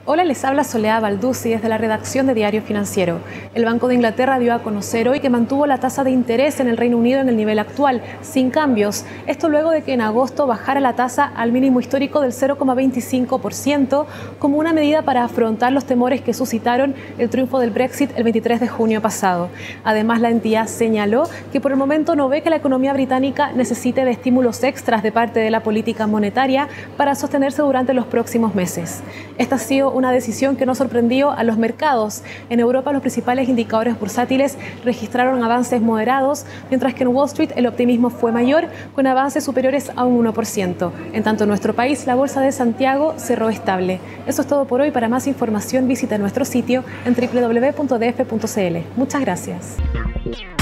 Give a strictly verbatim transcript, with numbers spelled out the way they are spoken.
Hola, les habla Soledad Balduzzi desde la redacción de Diario Financiero. El Banco de Inglaterra dio a conocer hoy que mantuvo la tasa de interés en el Reino Unido en el nivel actual, sin cambios. Esto luego de que en agosto bajara la tasa al mínimo histórico del cero coma veinticinco por ciento como una medida para afrontar los temores que suscitaron el triunfo del Brexit el veintitrés de junio pasado. Además, la entidad señaló que por el momento no ve que la economía británica necesite de estímulos extras de parte de la política monetaria para sostenerse durante los próximos meses. Esta ha sido una decisión que no sorprendió a los mercados. En Europa los principales indicadores bursátiles registraron avances moderados, mientras que en Wall Street el optimismo fue mayor, con avances superiores a un uno por ciento. En tanto, en nuestro país la Bolsa de Santiago cerró estable. Eso es todo por hoy. Para más información visita nuestro sitio en doble u doble u doble u punto d f punto c l. Muchas gracias.